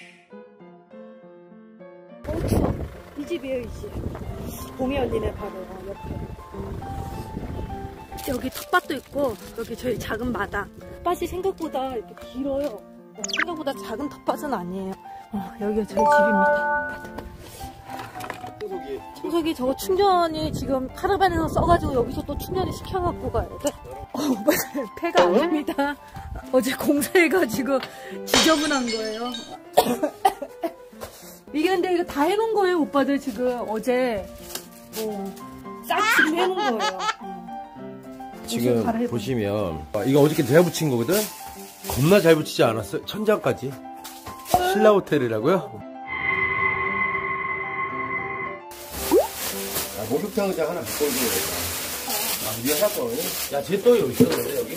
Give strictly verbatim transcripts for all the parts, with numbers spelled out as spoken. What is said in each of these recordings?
어, 추워. 이 집이에요, 이 집. 봄이 언니네 바로 옆에. 여기 텃밭도 있고, 여기 저희 작은 마당. 텃밭이 생각보다 이렇게 길어요. 생각보다 작은 텃밭은 아니에요. 어, 여기가 저희 집입니다. 청소기. 청소기 저거 충전이 지금 카라반에서 써가지고 여기서 또 충전을 시켜갖고 가야 돼. 어, 오빠들 폐가 아닙니다. 어제 공사해가지고 지저분한 거예요. 이게 근데 이거 다 해놓은 거예요, 오빠들 지금 어제 뭐 싹 지금 해놓은 거예요. 어. 지금 보시면 아, 이거 어저께 제가 붙인 거거든. 겁나 잘 붙이지 않았어요? 천장까지. 신라 호텔이라고요? 아, 목욕탕장 하나 바꿔줘야겠다. 아, 미안 할 거네. 야, 쟤 또 여기 있었는데 여기?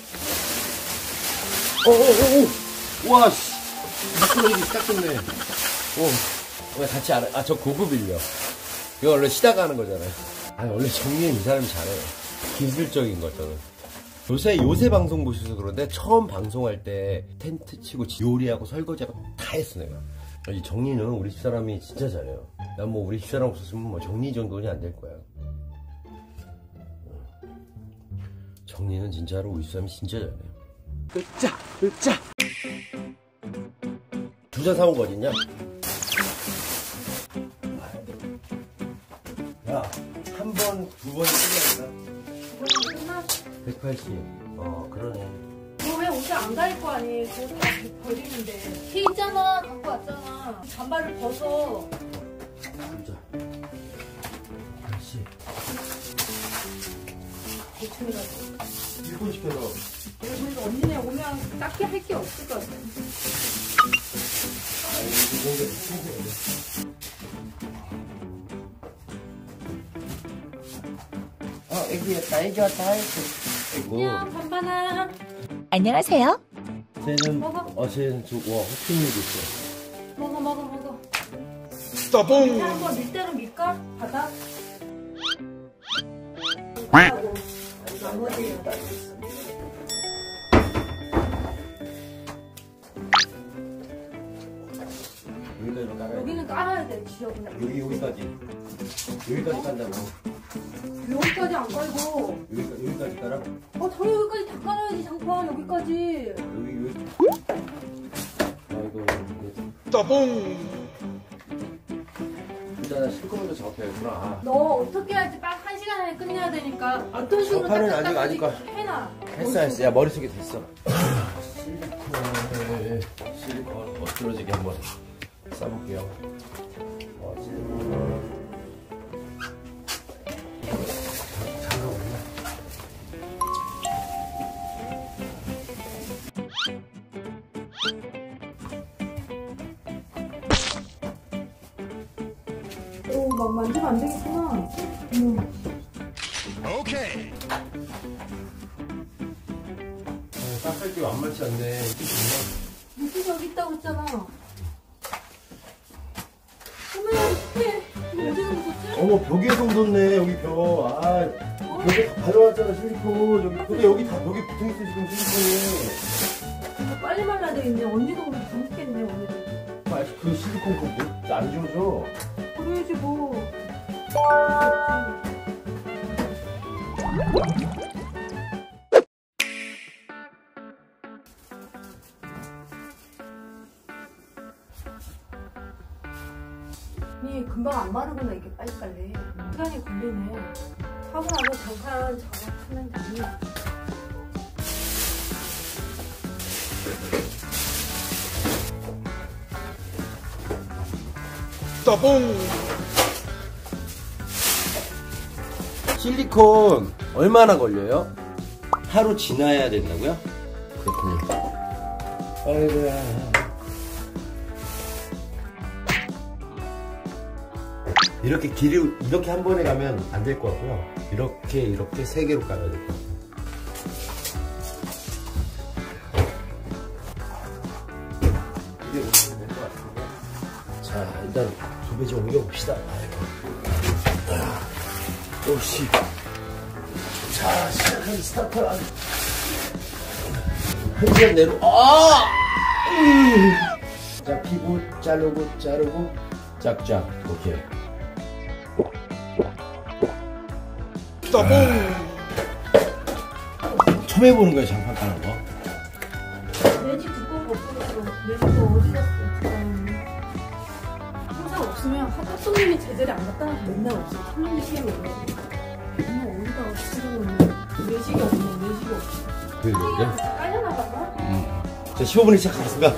어어어어! 와, 씨. 미끄러기 시작했네. 어. 왜 같이 안 해? 아, 저 고급일려. 이거 원래 쉬다가 하는 거잖아요. 아, 원래 정리는 이 사람이 잘해요. 기술적인 거, 저는. 요새, 요새 방송 보셔서 그런데 처음 방송할 때 텐트 치고 요리하고 설거지하고 다 했어, 내가. 이 정리는 우리 집사람이 진짜 잘해요. 난 뭐 우리 집사람 없었으면 뭐 정리 정도는 안 될 거야. 정리는 진짜로 우리 집사람이 진짜 잘해요. 으짜! 으짜! 두 잔 사온 거 어딨냐? 야, 한 번, 두 번이 끝났나? 백팔십. 어, 그러네. 너 왜 옷을 안 갈릴 거 아니? 그거 다 버리는데. 티 있잖아. 갖고 왔잖아. 잠바를 벗어. 진짜. 그렇지. 대충 해가지고. 일 분 시켜서. 그래서 언니네 오면 딱히 할 게 없을 것 같아. 아이고, 이거 미친 거야. 어, 애기 왔다, 애기 왔다, 아이고. 안녕, 반반아. 안녕하세요. 쟤는, 먹어. 어, 쟤는 저, 와, 호핑도 있어. 먹어, 먹어, 먹어. 따봉! 한번 밀대로 밀까? 바닥? 나머지. 여기는 깔아야 돼, 지역은. 여기, 여기까지. 여기까지 깐다고. 여기까지 안 깔고. 여기, 여기까지 깔아? 어, 당연히 여기까지 다 깔아야지, 장판, 여기까지. 여기, 여기. 아이고. 따봉. 일단 실컷 작업해야겠구나. 너 어떻게 해야지 딱 한 시간 안에 끝내야 되니까. 어떤 식으로 장판은 딱 아직, 아직 거. 해놔. 했어, 했어. 야, 머릿속에 됐어. 실리콘, 실리콘 멋들어지게 한번 싸볼게요. 어, 실리콘. 오, 막 만지면 안 되겠구나. 음. 오케이. 닦을 게 만만치 않네. 이게 정말. 물티슈 여기 있다고 했잖아. 어머야, 어떡해. 이거 언제 묻었지? 어머, 벽에서 묻었네, 여기 벽. 아, 벽에 다 가져왔잖아, 실리콘. 여기, 근데 여기 다 벽에 붙어있어, 지금 실리콘이. 이거 빨리 말라야 되겠네. 언니도 우리 다 묻겠네, 언니도. 아, 그 실리콘 그거 뭐, 안 지워져. 그래야지, 뭐. 이 금방 안 마르구나, 이게 빨리빨리. 시간이 걸리네. 하고 나서 잠깐 작업하면 되니. 따봉. 실리콘 얼마나 걸려요? 하루 지나야 된다고요? 그렇군요. 아이고야. 이렇게 길이 이렇게 한 번에 가면 안 될 것 같고요. 이렇게 이렇게 세 개로 깔아야 될 것 같아요. 이게 보시면 될 것 같은데. 자, 일단 두 배 좀 옮겨봅시다. 아이고. 오씨. 자, 시작한 스타트. 한 시간 내로. 아! 음. 자, 피고 자르고 자르고 짝짝. 오케이. 따봉. 처음 해보는 거야 장판 까는 거. 매직 두꺼운 거 없어서 매직도 어디 갔어? 항상 없으면 학교 손님이 제자리 안 갔다 와서 맨날 없어. 손님이 시험이 올라오고 맨날 어디다가 지금은 매직이 없네. 매직이 없어. 왜 그래? 깔려나가봐. 음. 자 십오 분에 시작하겠습니다.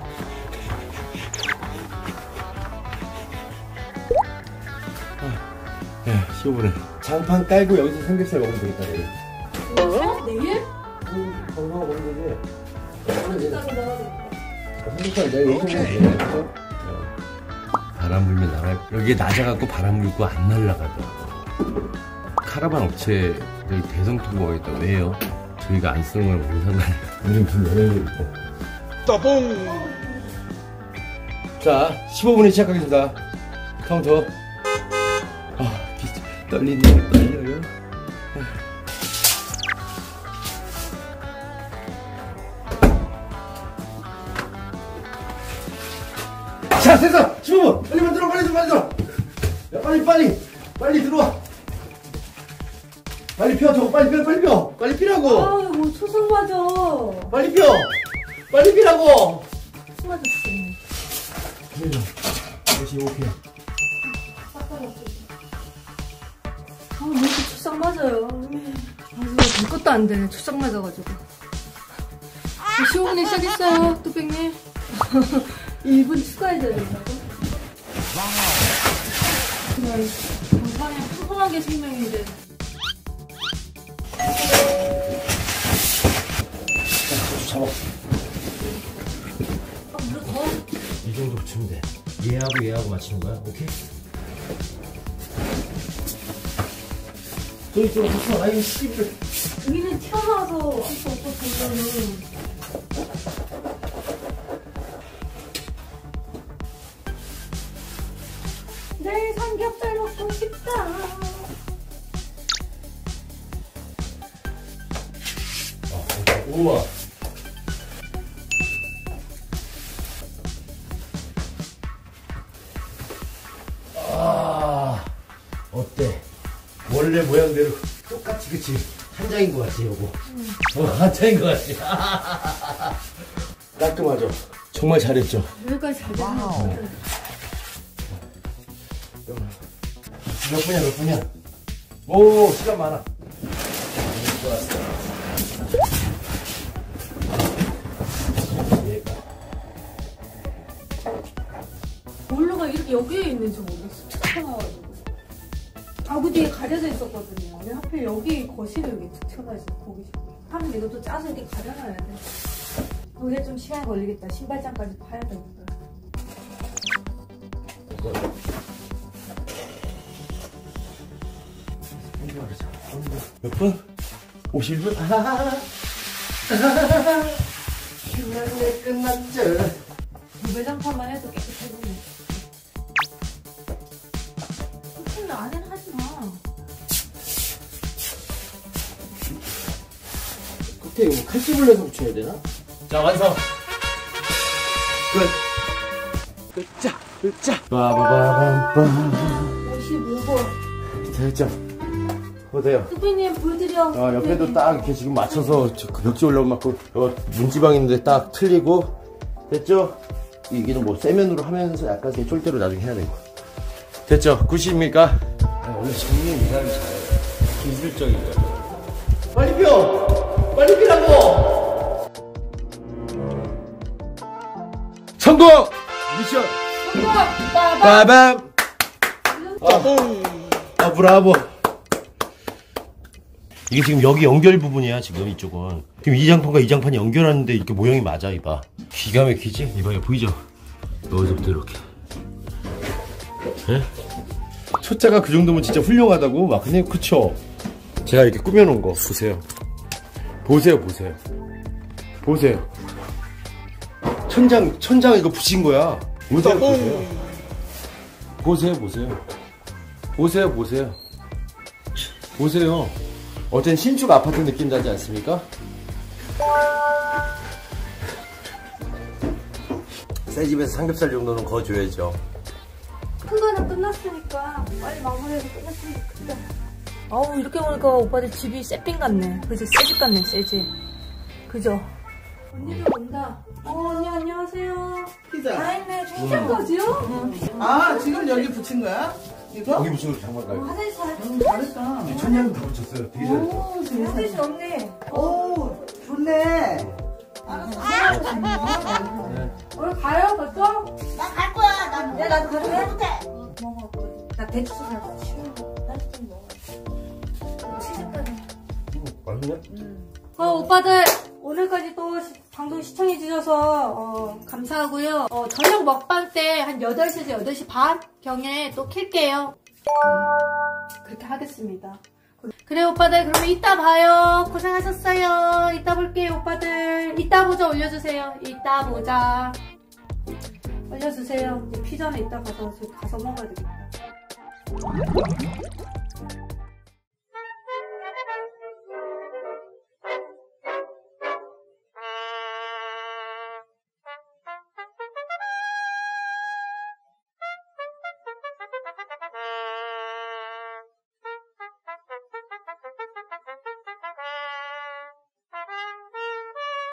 네, 십오 분에 장판 깔고 여기서 삼겹살 먹으면 되겠다 내일. 어? 내일? 음, 건강 먹는 거지. 어디다가 먹어야 돼? 삼겹살 내일 여기서 먹으면 되겠어? 바람 불면 나갈. 여기에 낮아갖고 바람 불고 안 날아가더라고. 카라반 업체 여기 대성통보가 있다. 왜요? 저희가 안 쓰는 걸 뭔 상관이야. 우리 무슨 연예인이 있고. 따봉. 자, 십오 분에 시작하겠습니다. 카운터. 아, 기, 떨리네요. 떨려요. 자, 됐어! 십오 분! 빨리 만들어, 빨리 들어, 빨리 들어! 야, 빨리, 빨리! 빨리 들어와! 빨리 펴, 저거 빨리 펴, 빨리 펴! 빨리 피라고! 아유, 뭐 초성 맞아. 빨리 펴! 빨리 피라고! 초성 맞았지. 그래요. 다시 오케이. 아, 왜 이렇게 초상 맞아요? 아주 될 것도 안 되네. 초상 맞아가지고. 십오 분에 시작했어요, 뚜백님. 일 분 추가해줘야 된다고? 그냥 건강에 평범하게 생명인데. 잡아. 아, 물 더? 이 정도 붙이면 돼. 얘하고 얘하고 맞추는 거야? 오케이? 저 이쪽으로 붙여. 아이, 씨발. 여기는 튀어나와서 할수 없고, 보면은. 내일 삼겹살 먹고 싶다. 아, 우와. 아, 어때? 원래 모양대로 똑같이, 그치? 한 장인 것 같지, 요거? 응. 어, 한 장인 것 같지? 깔끔하죠? 정말 잘했죠? 여기까지 잘 됐네. 몇 분이야, 몇 분이야? 오, 시간 많아. 좋았어. 보일러가 이렇게 여기에 있는지 모르겠어. 툭 튀어나와가지고. 가구 뒤에 가려져 있었거든요. 근데 하필 여기 거실에 여기 툭 튀어나와 있어. 거기 싶고. 하면 이것도 짜서 이렇게 가려놔야 돼. 거기에 좀 시간이 걸리겠다. 신발장까지 파야 되니까. 몇 분? 오십일 분? 끝났네, 끝났죠. 물배장판만 해도 깨끗해지네. 코팅을 안에는 하지 마. 끝에 이거 칼집을 내서 붙여야 되나? 자, 완성! 끝! 끝자! 끝자! 빠바바밤빰. 오십오 번. 됐죠? 보세요. 뚜비님 보여드려. 아, 옆에도 딱 이렇게 지금 맞춰서 저 벽지 올라오면 맞고, 요 문지방 있는데 딱 틀리고, 됐죠? 이게는 뭐 세면으로 하면서 약간 쫄대로 나중에 해야 되고. 됐죠? 굿입니까? 아, 원래 정리는 이 사람이 잘해요. 기술적이죠. 빨리 펴! 빨리 피라고! 성공! 미션! 성공! 빠밤! 빠밤! 따봉. 아, 브라보! 이게 지금 여기 연결 부분이야, 지금 이쪽은. 지금 이 장판과 이 장판이 연결하는데 이렇게 모양이 맞아, 이봐. 기가 막히지? 이봐요, 보이죠? 여기서부터 이렇게. 예? 초짜가 그 정도면 진짜 훌륭하다고? 막, 그냥, 그쵸? 제가 이렇게 꾸며놓은 거, 보세요. 보세요, 보세요. 보세요. 천장, 천장 이거 붙인 거야. 보세요, 보세요. 보세요, 보세요. 보세요, 보세요. 보세요. 어젠 신축 아파트 느낌 나지 않습니까? 새 집에서 삼겹살 정도는 거줘야죠. 큰 거는 끝났으니까 빨리 마무리해서 끝났으면 좋겠다. 어우, 이렇게 보니까 오빠들 집이 새삥 같네. 그죠? 새집 같네, 새집. 그죠? 언니들 온다. 어, 언니 안녕하세요. 피자. 다 했네. 피자까지요? 아, 지금 여기 붙인 거야? 이거? 여기 무슨 장만 가요? 화장실 잘 음, 잘했다. 천냥도 다 붙였어요. 되게 잘했어. 오, 세상에. 화장실 없네. 오, 좋네. 알았어. 오늘 가요, 벌써? 나 갈 거야. 나, 네, 나도 가도 돼? 못해. 먹어. 나 대추 살까? 치우고 따뜻한 거 먹어. 치즈까지. 맛있냐? 어, 오빠들 오늘까지 또 시- 방송 시청해 주셔서 어, 감사하고요. 어, 저녁 먹방 때 한 여덟 시에서 여덟 시 반 경에 또 킬게요. 음, 그렇게 하겠습니다. 그래 오빠들, 그러면 이따 봐요. 고생하셨어요. 이따 볼게요 오빠들. 이따 보자 올려주세요. 이따 보자. 올려주세요. 이제 피자는 이따 가서 가서 먹어야 되겠다.